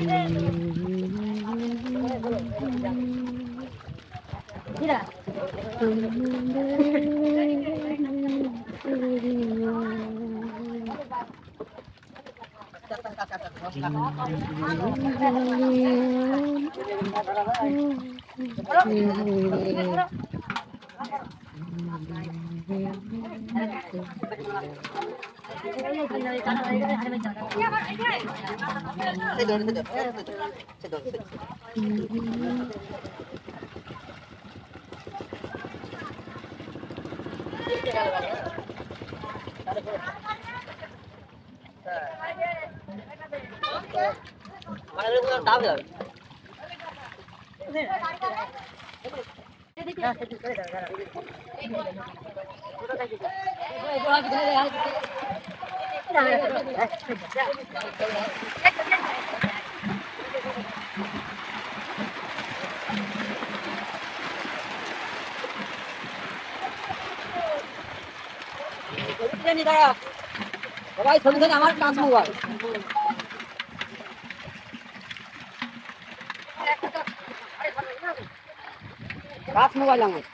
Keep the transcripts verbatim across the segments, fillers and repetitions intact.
সবাই ছবি থেকে আমার কাজ মোবাইল কাজ মোবাইল আমার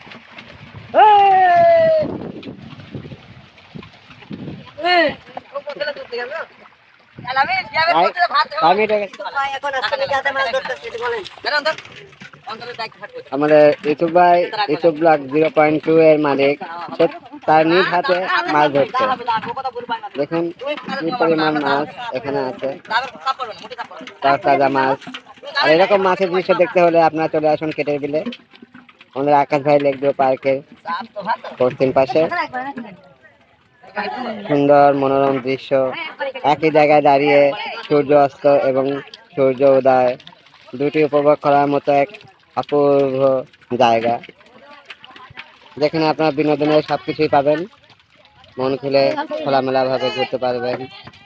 আমাদের ইউটিউব ভাই YouTube blog zero point two এর মালিক তার নিজ হাতে মাছ ধরছে। দেখুন কি পরিমাণ মাছ এখানে আছে, তাজা মাছ। আর এরকম মাছের দৃশ্য দেখতে হলে আপনারা চলে আসুন কেটের বিলে, আমাদের আকাশ ভাই লেক ভিউ পার্কের পশ্চিম পাশে। সুন্দর মনোরম দৃশ্য, একই জায়গায় দাঁড়িয়ে সূর্য অস্ত এবং সূর্য উদয় দুটি উপভোগ করার মতো এক অপূর্ব জায়গা, যেখানে আপনারা বিনোদনের সবকিছুই পাবেন, মন খুলে খোলামেলা ভাবে ঘুরতে পারবেন।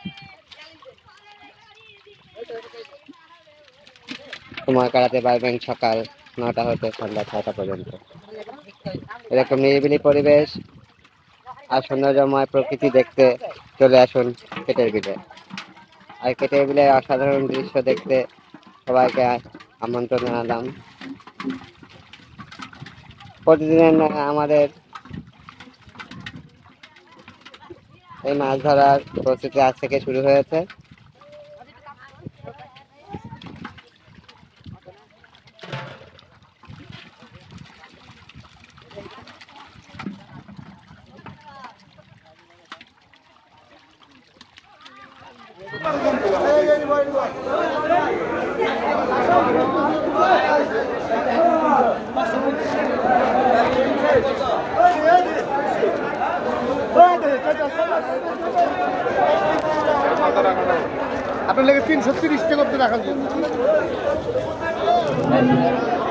সময় কাটাতে পারবেন সকাল নটা হতে সন্ধ্যা ছয়টা পর্যন্ত। এরকম নিরিবিলি পরিবেশ আর সৌন্দর্যময় প্রকৃতি দেখতে চলে আসুন কেটের বিলে। আর কেটের বিলে অসাধারণ দৃশ্য দেখতে সবাইকে আমন্ত্রণ জানালাম। প্রতিদিনের আমাদের এই মাছ ধরার প্রস্তুতি আজ থেকে শুরু হয়েছে। আপনার লেগে তিনশো তিরিশ টাকা রাখা